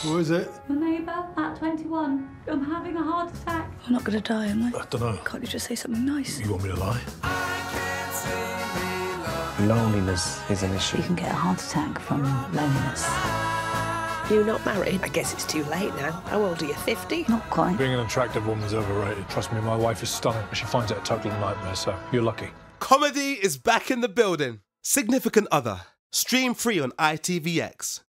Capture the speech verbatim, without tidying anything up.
What is it? Your neighbour at twenty-one. I'm having a heart attack. I'm not going to die, am I? I don't know. Can't you just say something nice? You want me to lie? Loneliness is an issue. You can get a heart attack from loneliness. You're not married? I guess it's too late now. How old are you, fifty? Not quite. Being an attractive woman's overrated. Trust me, my wife is stunning. She finds it a total nightmare, so you're lucky. Comedy is back in the building. Significant Other. Stream free on I T V X.